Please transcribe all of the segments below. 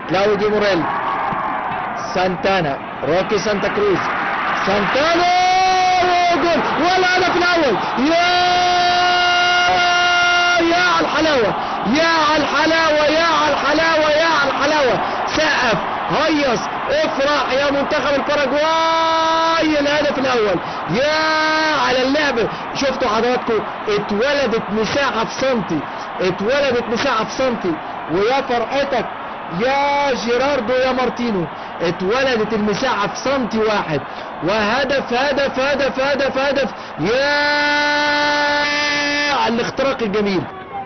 كلاوديو موريل، سانتانا، روكي سانتا كروز، سانتانا جول والهدف الاول. يا على الحلاوه، يا على الحلاوه، يا على الحلاوه، يا على الحلاوه. سقف، هيص، افرح يا منتخب الباراجواي، الهدف الاول. يا على اللعب. شفتوا حضراتكم اتولدت مساحه في سنتي، اتولدت مساحه في سنتي، ويا فرحتك يا جيراردو يا مارتينو، اتولدت المساحة في سنتي واحد، وهدف هدف هدف هدف هدف. يا على الاختراق الجميل.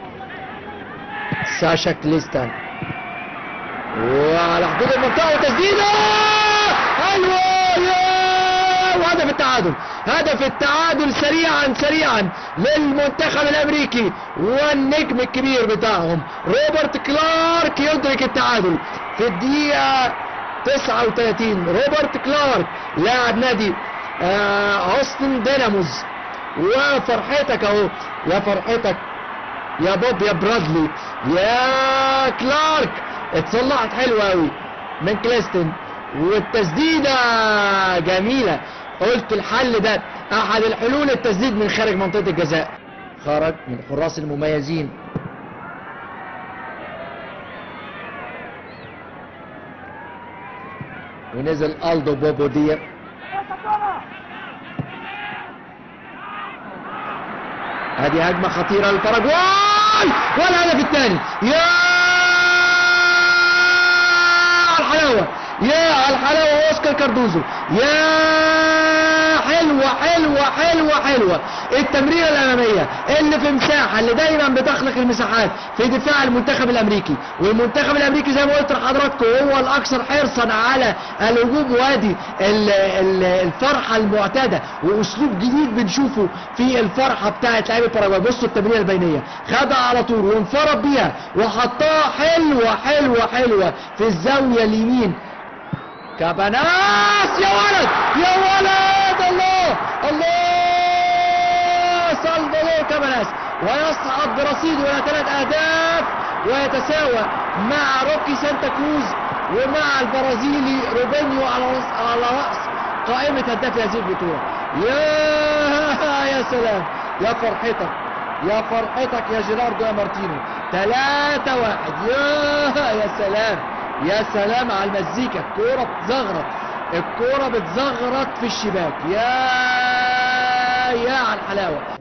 ساشا كليستان وعلى حدود المنطقة وتسديدة حلوة، وهدف التعادل، هدف التعادل سريعا سريعا للمنتخب الامريكي، والنجم الكبير بتاعهم روبرت كلارك يدرك التعادل في الدقيقة 39. روبرت كلارك لاعب نادي اوستن ديناموز. وفرحتك اهو، يا فرحتك يا بوب يا برادلي يا كلارك. اتصلحت حلوة قوي من كليستن، والتسديدة جميلة. قلت الحل ده احد الحلول، التسديد من خارج منطقة الجزاء، خرج من الحراس المميزين. ونزل ألدو بوبو دير. هذه هجمة خطيرة للباراجواي والهدف الثاني. يا الحلاوة، يا على الحلاوة. اوسكار كاردوزو، يا حلوة حلوة حلوة حلوة. التمريرة الأمامية اللي في مساحة، اللي دايما بتخلق المساحات في دفاع المنتخب الأمريكي، والمنتخب الأمريكي زي ما قلت لحضراتكم هو الأكثر حرصا على الهجوم، وادي الفرحة المعتادة وأسلوب جديد بنشوفه في الفرحة بتاعت لاعبي باراجواي. بصوا التمريرة البينية، خدها على طول وانفرد بيها وحطها حلوة حلوة حلوة في الزاوية اليمين. كاباناس، يا ولد يا ولد، الله الله، سالفادور كاباناس، ويصعد برصيده الى 3 اهداف ويتساوى مع روكي سانتا كروز ومع البرازيلي روبينيو على رأس قائمة هداف هذه البطولة. يا سلام، يا فرحتك يا فرحتك يا جيراردو يا مارتينو. 3-1. يا سلام يا سلام على المزيكا. الكورة بتزغرط، الكورة بتزغرط في الشباك. يا على الحلاوة.